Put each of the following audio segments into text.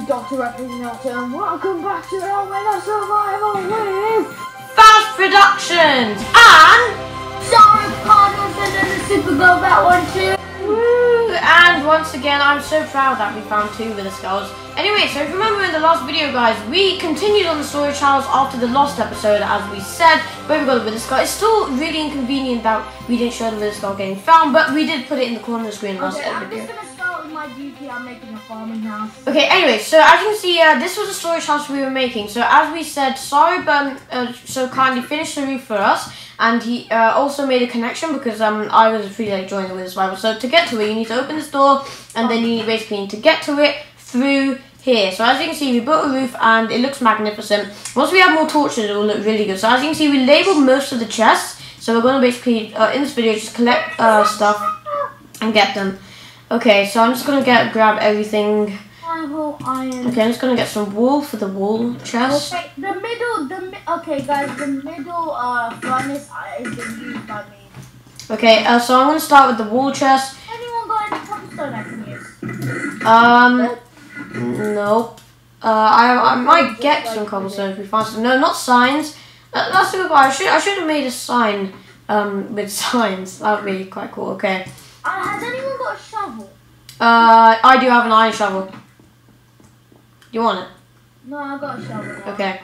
is Dr. Representative, and welcome back to Elmina Survival with Fast Productions and Sarib and then the Super Go that one too. Woo! And once again, I'm so proud that we found 2 with the skulls. Anyway, so if you remember in the last video, guys, we continued on the story trials after the lost episode, as we said, where we got the wither skull. It's still really inconvenient that we didn't show the wither skull getting found, but we did put it in the corner of the screen last video. I'm just gonna start with my duty. I'm making a farming house. Okay, anyway, so as you can see, this was the storage house we were making. So as we said, Sarib so kindly finished the roof for us, and he also made a connection because I was pretty late joining the wither survival. So to get to it, you need to open this door, and then you basically need to get to it through here. So as you can see, we built a roof and it looks magnificent. Once we have more torches, it will look really good. So as you can see, we labeled most of the chests. So we're going to basically, in this video, just collect stuff and get them. Okay, so I'm just going to grab everything. Iron. Okay, I'm just going to get some wool for the wool chest. Okay, okay guys, the middle furnace is being used by me. Okay, so I'm going to start with the wool chest. Anyone got any cobblestone I can use? Nope. I might get some cobblestone if we find some. No, not signs. That's a good one. I should have made a sign with signs. That would be quite cool. Okay. Has anyone got a shovel? I do have an iron shovel. You want it? No, I've got a shovel now. Okay.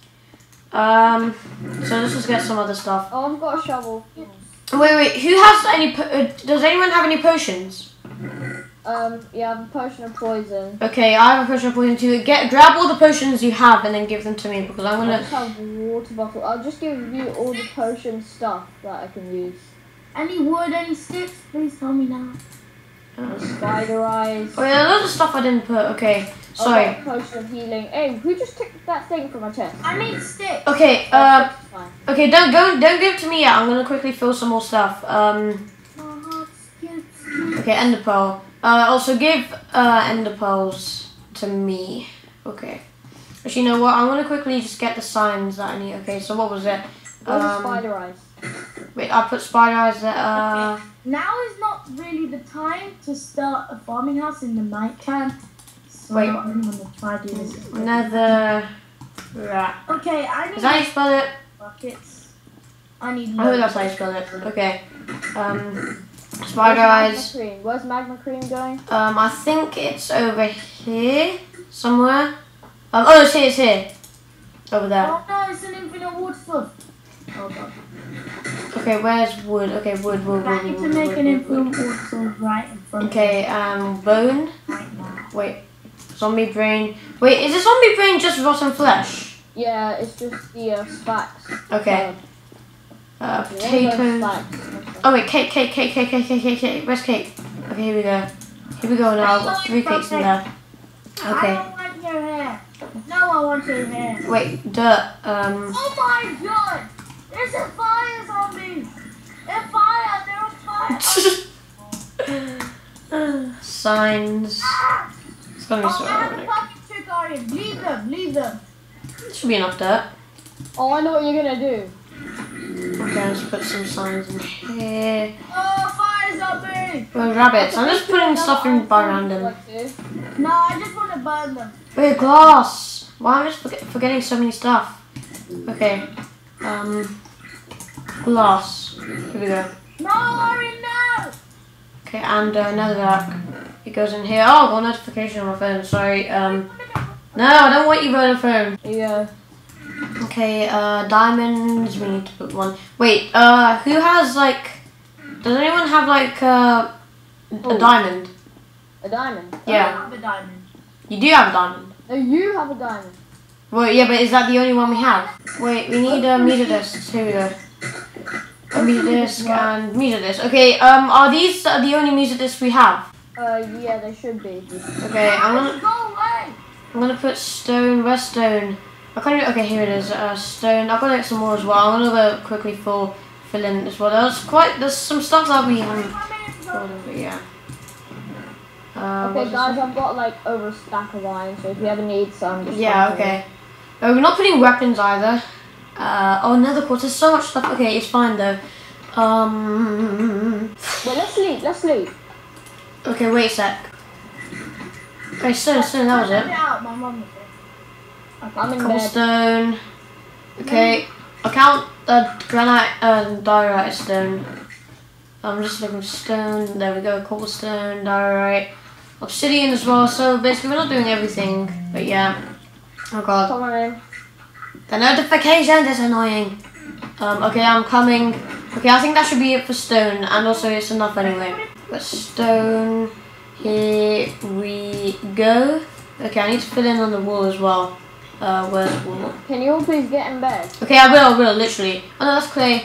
So let's just get some other stuff. Oh, I've got a shovel. Wait. Who has any? Does anyone have any potions? Yeah, I have a potion of poison. Okay, I have a potion of poison too. Grab all the potions you have and then give them to me because I'm gonna. I just have a water bottle. I'll just give you all the potion stuff that I can use. Any wood, any sticks? Please tell me now. Spider eyes. Oh yeah, loads of stuff I didn't put. Okay, sorry. I've got a potion of healing. Hey, who just took that thing from my chest? I need sticks. Okay, okay, don't give it to me yet. I'm gonna quickly fill some more stuff. Okay, ender pearl. Also give ender pearls to me. Okay. Actually, you know what? I'm gonna quickly just get the signs that I need. Okay, so what was it? Spider eyes. Wait, I put spider eyes there. Okay. Now is not really the time to start a farming house in the night time. So wait. I'm gonna try to do this. Nether rat. Okay, I need. Is that how you spell it? Buckets. I need. I hope that's how you spell it. Okay. Spider eyes. Where's magma cream going? I think it's over here somewhere. Oh, it's here. Over there. Oh no, it's an infinite wood stuff. Oh god. Okay, where's wood? Okay, wood. I need to make an infinite wood stuff right in front. Okay, bone. Right now. Wait, zombie brain. Wait, is the zombie brain just rotten flesh? Yeah, it's just the stacks. Okay. Potatoes. Oh wait, cake. Where's cake? Okay, here we go. Here we go now. I've got 3 cakes in there. Okay. I don't want your hair. No, I want your hair. Wait, dirt. Oh my god! There's a fire zombie! They're fire! They're on fire! Signs. It's gonna be so I have a ironic. fucking trick, Aarian. Leave them. There should be enough dirt. Oh, I know what you're gonna do. Okay, let's put some signs in here. Oh, fire zombie! Well, rabbits. I'm just putting stuff in by random. No, I just want to burn them. Wait, glass. Why am I just forgetting so many stuff? Okay. Glass. Here we go. No, Aarian, no! Okay, and netherrack. It goes in here. Oh, I got a notification on my phone. Sorry. No, I don't want you on the phone. Yeah. Okay, diamonds. We need to put 1. Wait, who has like? Does anyone have like a diamond? A diamond? Yeah. I have a diamond. You do have a diamond. No, you have a diamond. Well, yeah, but is that the only one we have? Wait, we need meter discs. Here we go. A meter disc and meter disc. Okay, are these the only meter discs we have? Yeah, they should be. Okay, Go away! I'm gonna put stone. Where's stone? I can't even, okay, here it is. Stone. I've got to get some more as well. I'm gonna go quickly fill in as well. There's some stuff that we haven't filled in, but yeah. Okay, guys, I've got like over a stack of iron, so if you ever need some, just okay. We're not putting weapons either. Oh, nether quartz. There's so much stuff. Okay, it's fine though. Wait, let's sleep. Okay, wait a sec. Okay, stone, that was it. My mum was there. Okay. I'm in bed. Cobblestone. Okay, I'll count granite and diorite stone. I'm just looking for stone. There we go. Cobblestone, diorite, obsidian as well. So basically, we're not doing everything, but yeah. Oh god. Come on in. The notification is annoying. Okay, I'm coming. Okay, I think that should be it for stone, and also it's enough anyway. But stone. Here we go. Okay, I need to fill in on the wall as well. Where's the wall? Can you all please get in bed? Okay, I will, literally. Oh no, that's clay.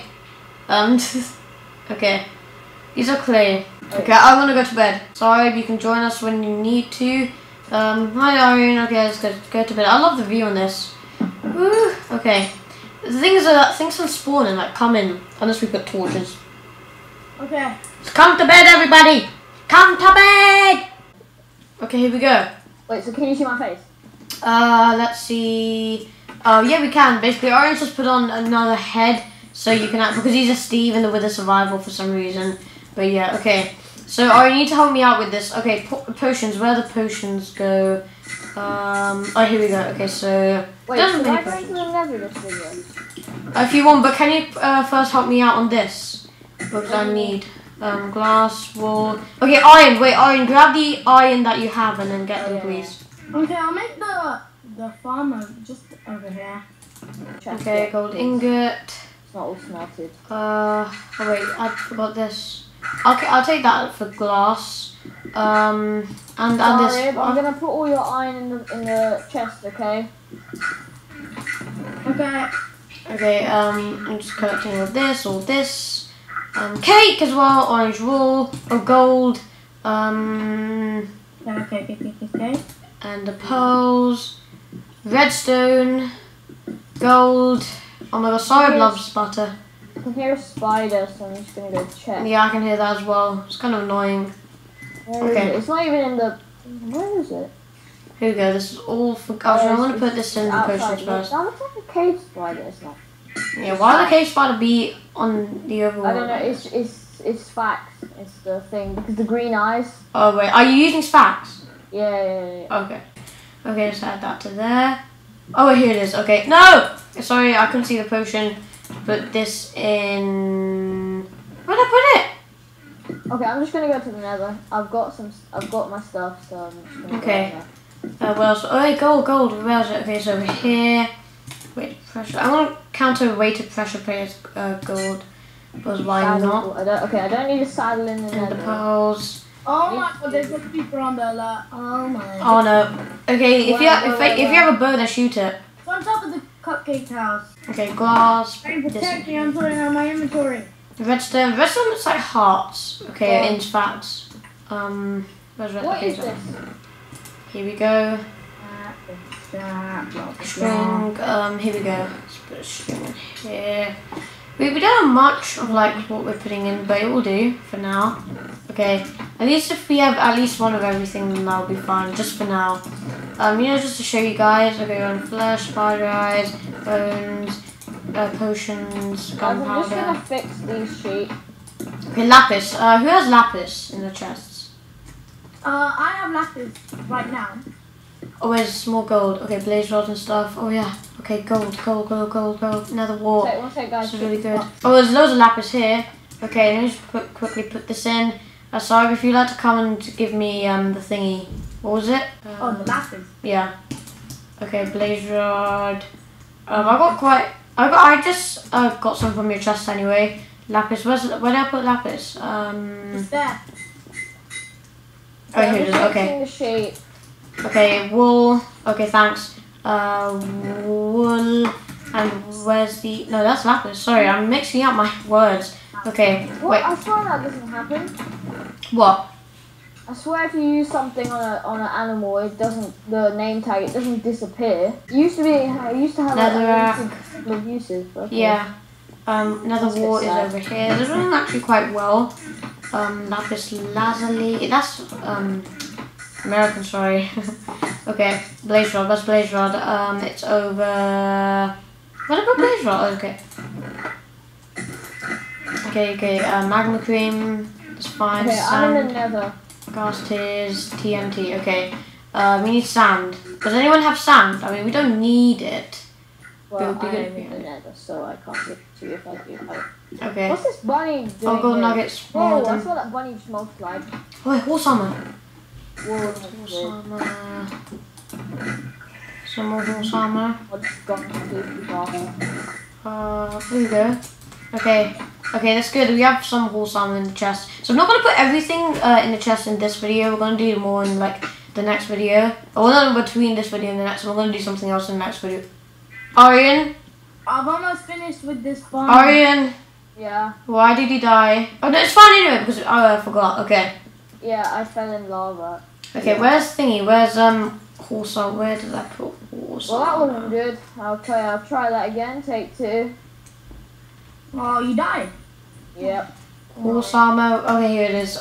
Okay. These are clay. Okay, I want to go to bed. Sorry, you can join us when you need to. Hi Aarian. Okay, let's go to bed. I love the view on this. Woo. Okay. The thing is that things can spawn and like come in unless we put torches. Okay. Come to bed, everybody! Come to bed! Okay, here we go. Wait, so can you see my face? Let's see. Oh, yeah, we can. Basically, Orange just put on another head so you can because he's a Steve in the Wither Survival for some reason. But yeah, okay. So, you need to help me out with this. Okay, potions. Where the potions go? Oh, here we go. Okay, so. Wait, should I go into the nether this video? If you want, but can you first help me out on this? Because I need. Glass, wool. Okay, iron. Wait, iron. Grab the iron that you have and then get them, please. Okay, I'll make the farmer just over here. Okay, gold ingot. It's not all smelted. Oh wait, I forgot this. Okay, I'll take that for glass. And this. I'm gonna put all your iron in the chest. Okay. Okay. Okay. I'm just collecting all this. Cake as well, orange wool, or gold, Okay. and the pearls, redstone, gold. Oh my god, Sarib loves butter. I can hear a spider, so I'm just gonna go check. Yeah, I can hear that as well. It's kind of annoying. Where is it? It's not even in the. Where is it? Here we go, this is all for. Actually, I want to put this in the potions first. That looks like a cave spider, it's not. Yeah, why would the cave spider be on the overworld? I don't know, it's facts. It's the thing, because the green eyes. Oh wait, are you using facts? Yeah. Okay. Okay, just add that to there. Oh, here it is. Okay. No! Sorry, I couldn't see the potion. Put this in... Where'd I put it? Okay, I'm just gonna go to the nether. I've got my stuff, so I'm just gonna Okay. go there. What else? Oh, wait, gold. Where is it? Okay, it's over here. Weighted pressure. I want to counter weighted pressure players gold. Because why not? I don't need a saddle in the And the nether. pearls. Oh my god, there's a creeper on the alert. Oh my. Oh no. Okay, if you have a bow, then shoot it. It's on top of the cupcake house. Okay, glass. Trying to protect me, I'm putting on my inventory. Redstone. Redstone looks like hearts. Okay, in facts. Where's redstone? What is this? Here we go. String. Here we go. Let's put a string in here. We don't have much of like what we're putting in, but it will do for now. Okay. At least if we have at least one of everything, then that'll be fine. Just for now. Just to show you guys. Okay, on flesh, spider eyes, bones, potions, gunpowder. I'm just gonna fix these sheep. Okay, lapis. Who has lapis in the chests? I have lapis right now. Oh, where's more gold? Okay, blaze rods and stuff. Oh yeah. Okay, gold. Another wall. One sec, guys. This is really good. Oh, there's loads of lapis here. Okay, let me just quickly put this in. Sorry, if you'd like to come and give me the thingy. What was it? The lapis. Yeah. Okay, blaze rod. I just got some from your chest anyway. Lapis. Where did I put lapis? It's there. Oh, here it is. Okay. The sheep. Okay, wool. Okay, thanks. Wool. And where's the... No, that's lapis. Sorry, I'm mixing up my words. Okay, What? wait. I swear that doesn't happen. What? I swear if you use something on an animal, it doesn't, the name tag, it doesn't disappear. It used to have a couple of uses. Okay. Yeah. Another wall is over here. This one's actually quite well. Lapis lazuli. That's American, sorry. Okay, blaze rod. That's blaze rod. It's over. What about blaze rod? Okay. Okay. Magma cream. It's fine. Okay, I'm in the nether. Gas tears, TNT. Okay. We need sand. Does anyone have sand? I mean, we don't need it. Well, I am in the nether, so I can't give it to you if I do have it. Okay. What's this bunny doing? Oh, gold here? nuggets. Whoa, I saw that bunny just multiplied. Oh, wait, horse armor. Whoa, Horse armor. Some more horse armor. What's gone completely fast? There we go. Okay. Okay, that's good. We have some horse armor in the chest. So I'm not going to put everything in the chest in this video. We're going to do more in like the next video. Or not between this video and the next. We're going to do something else in the next video. Aarian? I've almost finished with this farm. Aarian? Yeah. Why did he die? Oh no, it's fine anyway because I forgot. Okay. Yeah, I fell in lava. Okay, where's thingy? Where's horse armor? Where did I put horse Well, that armor? wasn't good. Okay, I'll try that again. Take 2. Oh, you died. Yep. Horse armor. Okay, here it is.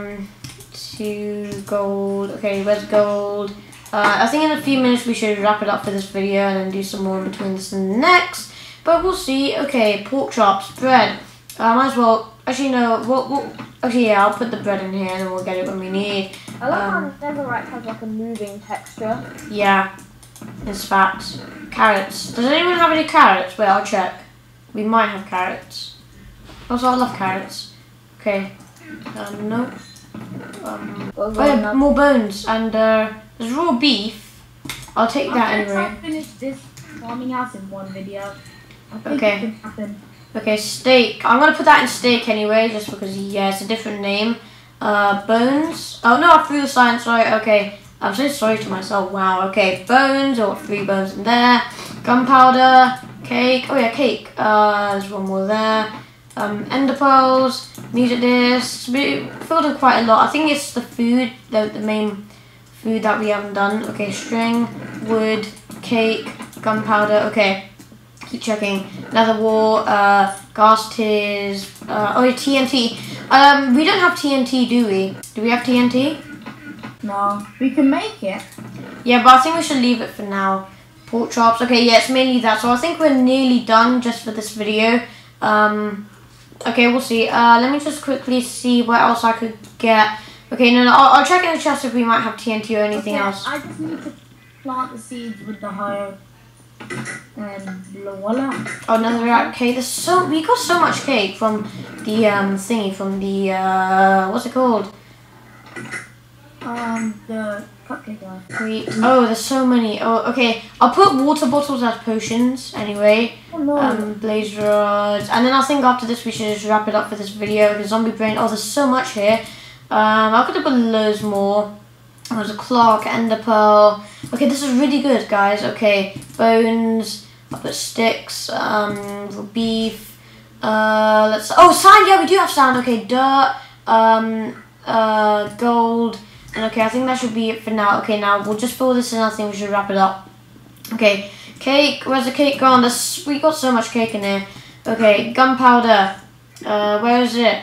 2 gold. Okay, where's gold? I think in a few minutes we should wrap it up for this video and then do some more in between this and the next. But we'll see. Okay, pork chops, bread. Might as well. Actually, no. Actually, yeah, I'll put the bread in here and then we'll get it when we need. I love how Netherite has like a moving texture. Yeah, it's facts. Carrots. Does anyone have any carrots? Wait, I'll check. We might have carrots. Also, I love carrots. Okay. No. Oh yeah, more bones and there's raw beef. I'll take that anyway. I finished this farming house in one video. I think Okay. it can happen. Okay, steak. I'm gonna put that in steak anyway, just because yeah, it's a different name. Bones. Oh no, I threw the science. Sorry. Okay, I'm so sorry to myself. Wow. Okay, bones. Or 3 bones in there. Gunpowder. Cake. Oh yeah, cake. There's one more there. Ender pearls. Music discs. We filled in quite a lot. I think it's the food, the main food that we haven't done. Okay, string, wood, cake, gunpowder. Okay. Keep checking. Nether wall, gas tiers, oh yeah, TNT. We don't have TNT, do we? Do we have TNT? No, we can make it. Yeah, but I think we should leave it for now. Pork chops. Okay, yeah, it's mainly that. So I think we're nearly done just for this video. Okay, we'll see. Let me just quickly see what else I could get. Okay, no, I'll check in the chest if we might have TNT or anything else. I just need to plant the seeds with the higher voila. Oh, another cake. We got so much cake from the thingy, from the what's it called? The cupcake guy. Oh, there's so many. Oh, okay. I'll put water bottles as potions anyway. Oh no. Blaze rods, and then I think after this we should just wrap it up for this video. The zombie brain. Oh, there's so much here. I could have put loads more. There's a clock, ender pearl. Okay, this is really good, guys. Okay, bones. I'll put sticks. Beef. Oh, sand. Yeah, we do have sand. Okay, dirt. Gold. And okay, I think that should be it for now. Okay, now we'll just fill this in. I think we should wrap it up. Okay, cake. Where's the cake gone? We got so much cake in here. Okay, gunpowder. Where is it?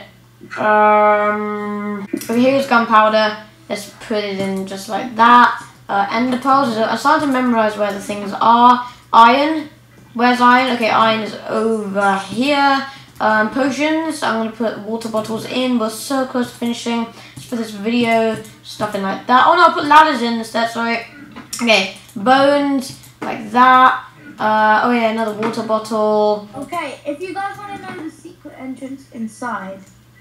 Okay, here's gunpowder. Let's put it in just like that. Ender pearls. I'm starting to memorize where the things are. Iron. Where's iron? Okay, iron is over here. Potions. I'm going to put water bottles in. We're so close to finishing for this video. Stuff in like that. Oh no, I'll put ladders in instead. Sorry. Okay, bones like that. Oh yeah, another water bottle. Okay, if you guys want to know the secret entrance inside,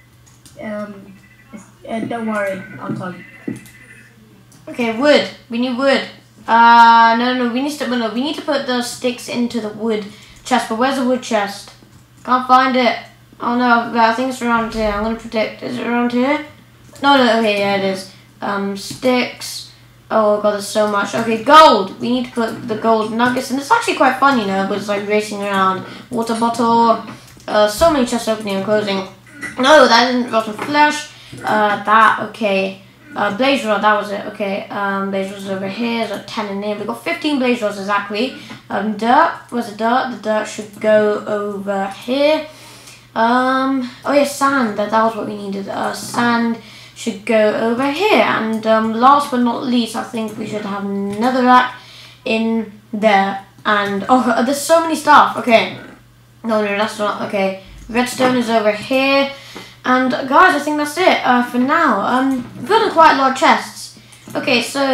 don't worry, I'll tell you. Okay, wood. We need wood. No. We need to put the sticks into the wood chest. But where's the wood chest? Can't find it. Oh no, I think it's around here. I'm gonna predict. Is it around here? No. Okay, yeah, it is. Sticks. Oh god, there's so much. Okay, gold. We need to put the gold nuggets, and it's actually quite fun, you know. But it's like racing around. Water bottle. So many chests opening and closing. No, that isn't rotten flesh. That okay. Blaze rod, that was it. Okay, blaze rod's over here. There's 10 in here. We've got 15 blaze rods exactly. Dirt. Where's the dirt? The dirt should go over here. Oh yeah, sand. That was what we needed. Sand should go over here. And last but not least, I think we should have netherrack in there. And oh, there's so many stuff. Okay. No, that's not. Okay. Redstone is over here. And guys, I think that's it for now. We've built quite a lot of chests. Okay, so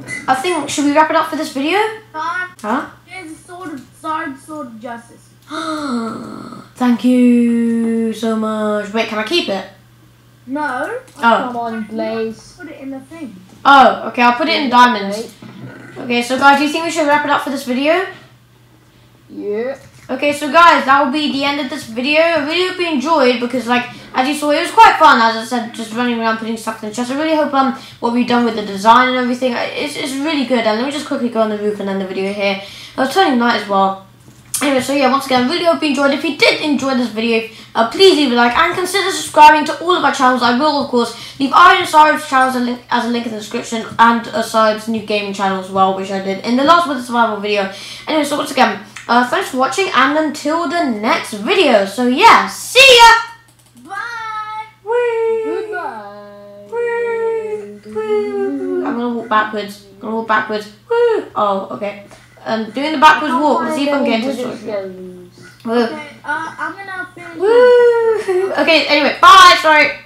I think, should we wrap it up for this video? Huh? Here's a sword of justice. Thank you so much. Wait, can I keep it? No. Come on, Blaze. Put it in the thing. Oh, okay, I'll put it in diamonds. Okay, so guys, do you think we should wrap it up for this video? Yeah. Okay, so guys, that will be the end of this video. I really hope you enjoyed because, like, as you saw, it was quite fun. As I said, just running around putting stuff in the chest. I really hope what we've done with the design and everything, it's really good. And let me just quickly go on the roof and end the video here. It's turning night as well. Anyway, so yeah, once again, I really hope you enjoyed. If you did enjoy this video, please leave a like and consider subscribing to all of our channels. I will, of course, leave Aarian and Sarib's channels as a link in the description, and Sarib's new gaming channel as well, which I did in the last Winter Survival video. Anyway, so once again, thanks for watching, and until the next video. So yeah, see ya! Bye! Goodbye. I'm gonna walk backwards. Woo! Oh, okay. Doing the backwards walk. Let's see if I can get into the story. Okay, I'm gonna finish. Woo! Okay, anyway, bye, sorry.